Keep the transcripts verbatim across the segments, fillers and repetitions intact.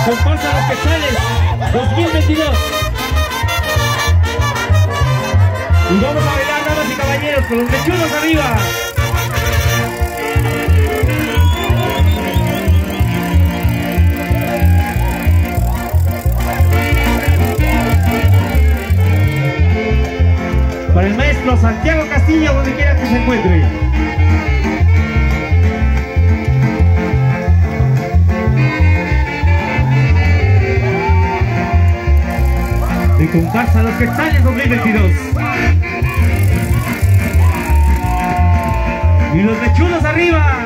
Comparsa Los Quetzales dos mil veintidós. Y vamos a bailar, damas y caballeros, con los mechudos arriba. Para el maestro Santiago Castillo, donde quiera que se encuentre. De Comparsa Los Quetzales dos mil veintidós. Y los mechudos arriba.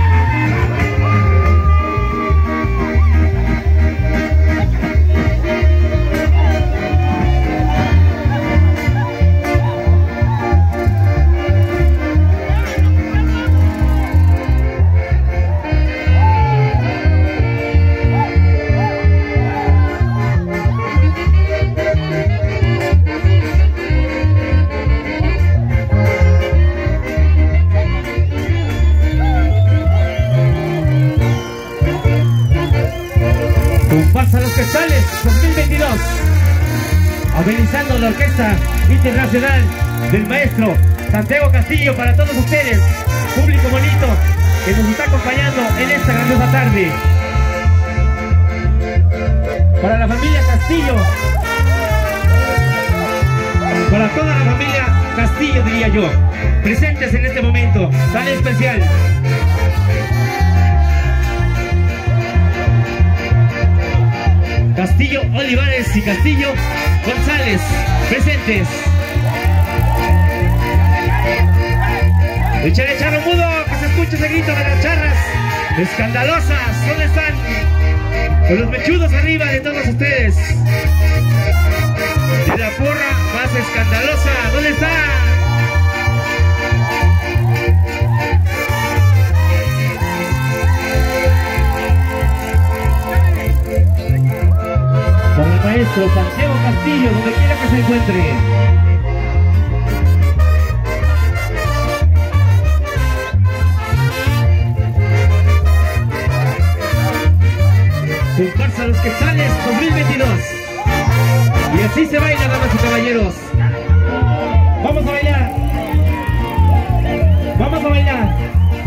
Comparsa Los Quetzales dos mil veintidós, amenizando la Orquesta Internacional del maestro Santiago Castillo para todos ustedes, público bonito que nos está acompañando en esta grandiosa tarde. Para la familia Castillo, para toda la familia Castillo, diría yo, presentes en este momento tan especial. Castillo Olivares y Castillo González, presentes. Échale charro mudo, que se escuche ese grito de las charras escandalosas. ¿Dónde están? Con los mechudos arriba de todos ustedes. De la porra más escandalosa, ¿dónde está? Para el maestro Santiago Castillo, donde quiera que se encuentre. Comparsa Los Quetzales dos mil veintidós. Y así se baila, damas y caballeros. Vamos a bailar. Vamos a bailar.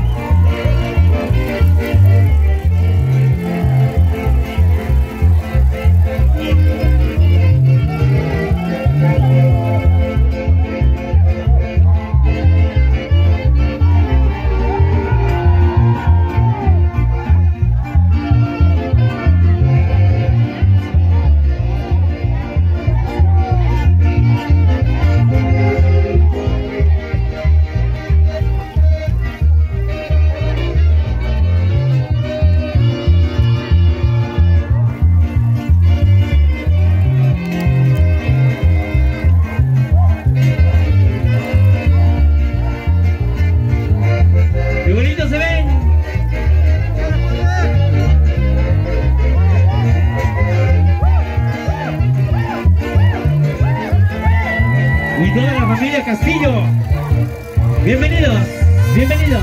Y toda la familia Castillo, bienvenidos, bienvenidos.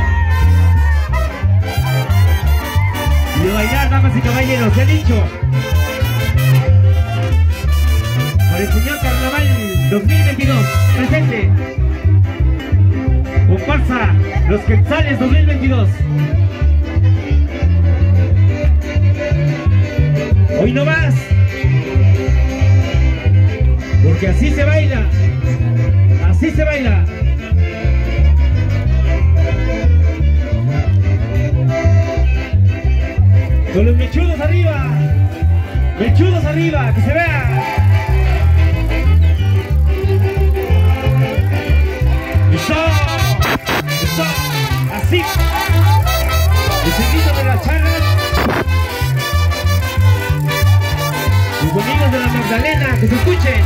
Y de bailar, damas y caballeros, he dicho. Para el señor Carnaval dos mil veintidós, presente. Comparsa Los Quetzales dos mil veintidós. Hoy no más, porque así se baila, así se baila. Con los mechudos arriba, mechudos arriba, que se vea. Eso, eso, así. El sonido de las charras. Los amigos de la Magdalena, que se escuchen.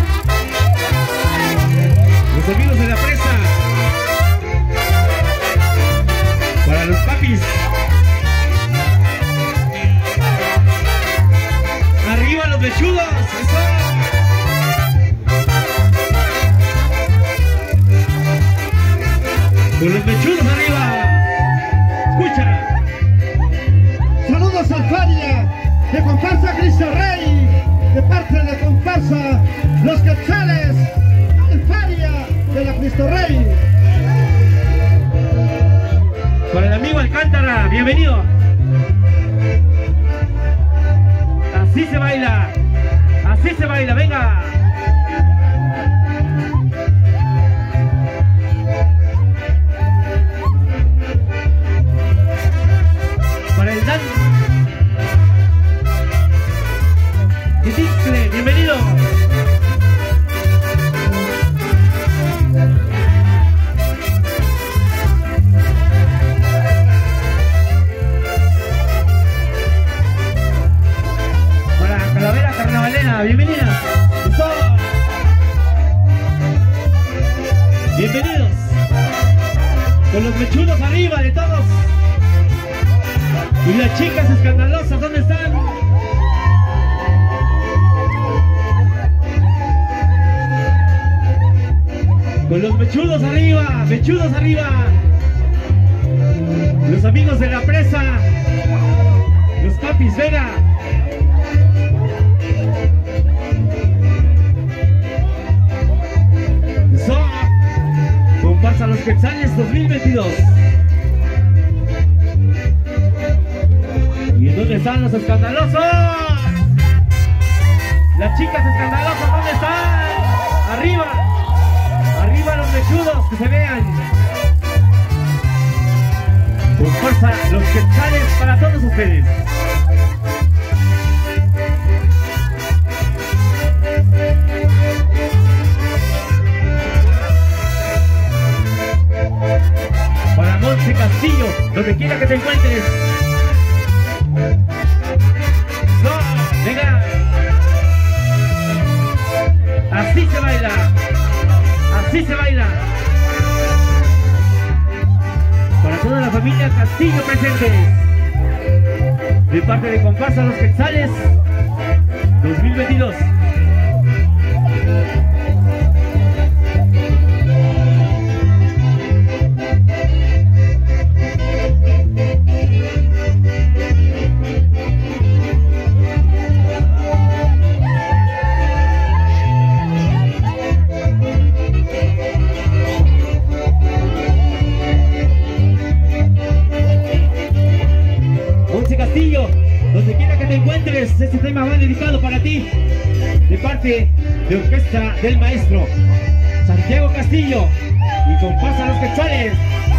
Los amigos de la presa. Para los papis. Arriba los mechudos. Eso. Con los mechudos arriba. Escucha. Saludos al Faria de Comparsa. Cristo Rey, de parte de comparsa Los Quetzales, Alfaria de la Cristo Rey. Con el amigo Alcántara, bienvenido. Así se baila, así se baila, venga. Para el Dan Quitixle, bienvenido. Para Calavera Carnavalera, bienvenida. ¡Eso! Bienvenidos. Con los mechudos arriba de todos. Y las chicas escandalosas, ¿dónde están? Con los mechudos arriba, mechudos arriba. Los amigos de la presa, los Capis Vega. Eso, comparsa Los Quetzales dos mil veintidós. ¿Y dónde están los escandalosos? Las chicas escandalosas, ¿dónde están? Arriba, arriba los mechudos, que se vean. Con fuerza, Los Quetzales para todos ustedes. Para Monte Castillo, donde quiera que te encuentres. No, venga. Así se baila. Así se baila. Para toda la familia Castillo presentes. De parte de comparsa Los Quetzales dos mil veintidós. Donde quiera que te encuentres, este tema va dedicado para ti, de parte de orquesta del maestro Santiago Castillo y comparsa Los Quetzales.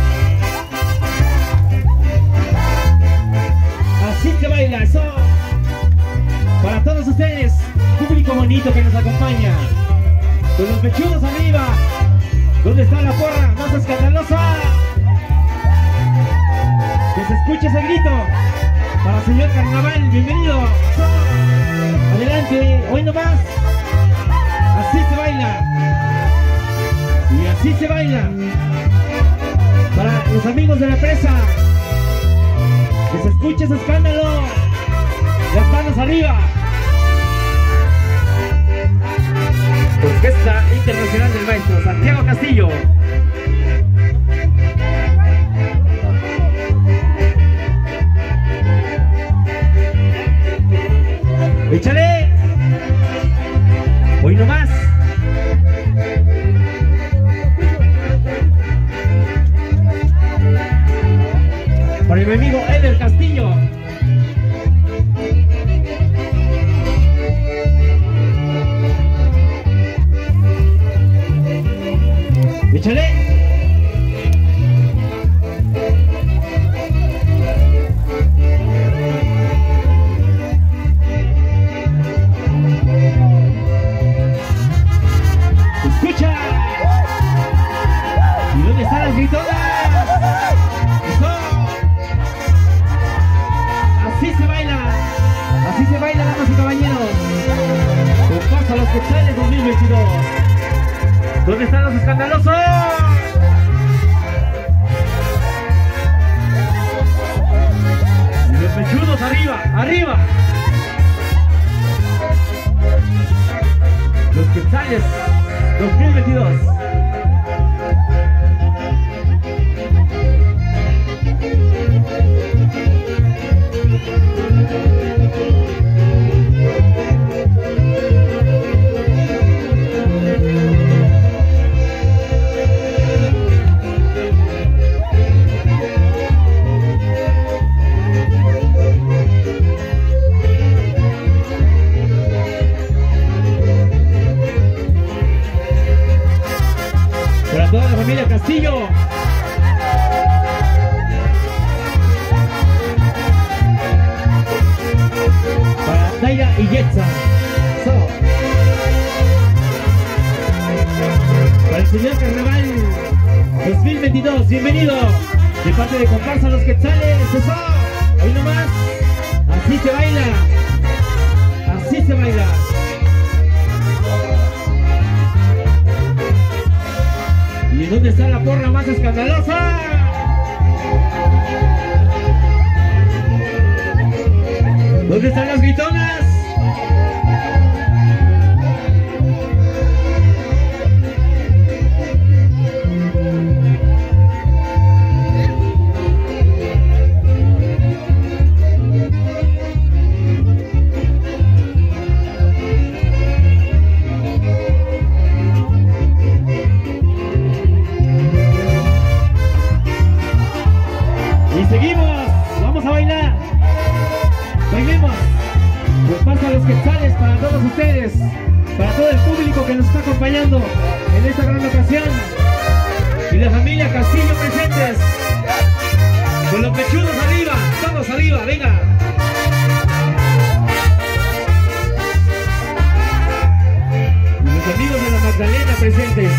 Así se baila, eso. Para todos ustedes, público bonito que nos acompaña, con los mechudos arriba. ¿Dónde está la porra más escandalosa? Que se escuche ese grito. Para señor Carnaval, bienvenido. Adelante, hoy nomás. Así se baila. Y así se baila. Para los amigos de la presa, que se escuche ese escándalo. Las manos arriba. Orquesta Internacional del Maestro Santiago Castillo. ¡Échale! Hoy nomás. Para mi amigo Eder Castillo. ¡Échale! Así se baila, así se baila, damas y caballeros. Comparsa Los Quetzales dos mil veintidós. ¿Dónde están los escandalosos? Y los pechudos arriba, arriba. Los Quetzales dos mil veintidós. Castillo. Para Daira y Yetza. So. Para el señor Carnaval dos mil veintidós, bienvenido. De parte de Comparsa Los Quetzales. Eso. Hoy nomás. Así se baila. Así se baila. ¿Y en dónde está la porra más escandalosa? ¿Dónde están las gritonas? Seguimos, vamos a bailar. Bailemos. Comparsa Los Quetzales para todos ustedes, para todo el público que nos está acompañando en esta gran ocasión. Y la familia Castillo presentes. Con los pechudos arriba, todos arriba, venga. Y los amigos de la Magdalena presentes.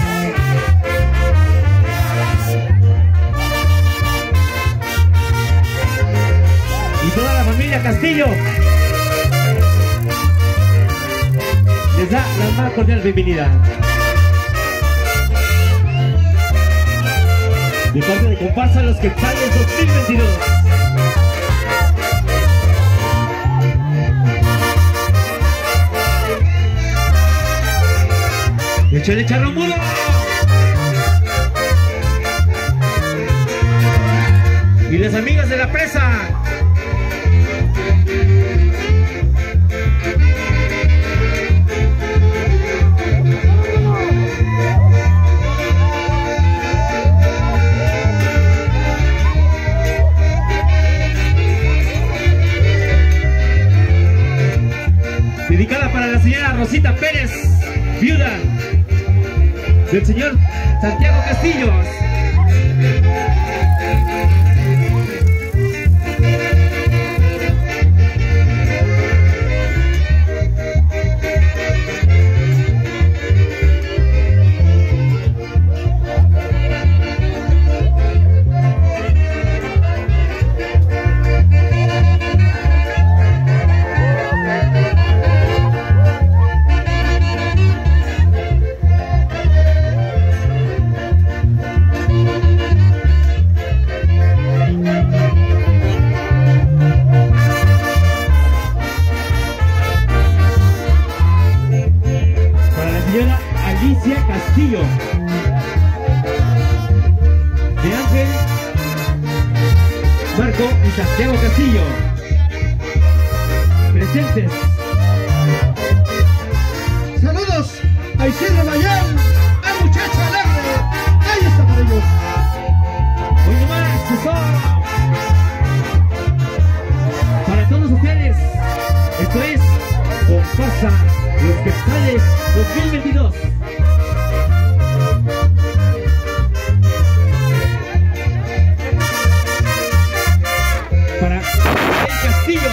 Y toda la familia Castillo les da la más cordial bienvenida. De parte de Comparsa Los Quetzales dos mil veintidós. ¡Échale charro mudo! Y las amigas de la presa. Dedicada para la señora Rosita Pérez, viuda del señor Santiago Castillo. Alicia Castillo, de Ángel, Marco y Santiago Castillo, presentes. Saludos a Isidro Mayán, a Muchacha Alegre. Ahí está para ellos. Hoy nomás, eso. Para todos ustedes, esto es Comparsa Los Quetzales dos mil veintidós. Para el Castillo,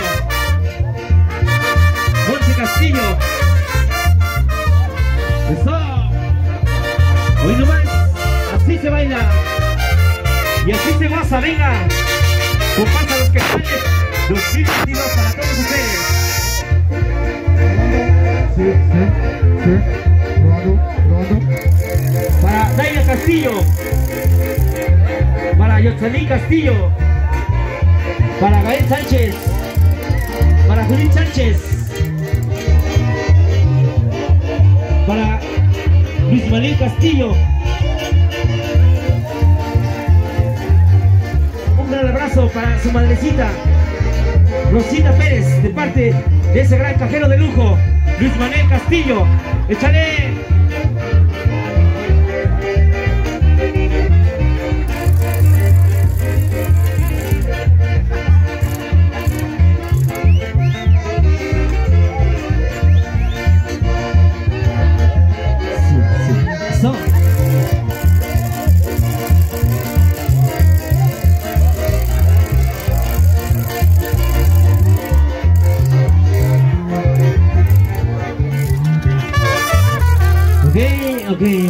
Monte Castillo. Eso. Hoy nomás, así se baila y así se goza, venga. Comparsa Los Quetzales dos mil veintidós para todos ustedes. Sí, sí, sí. Probando, probando. Para Daira Castillo, para Yotzalí Castillo, para Gael Sánchez, para Judith Sánchez, para Luis Manuel Castillo. Un gran abrazo para su madrecita Rosita Pérez, de parte de ese gran cajero de lujo, Luis Manuel Castillo. ¡Échale!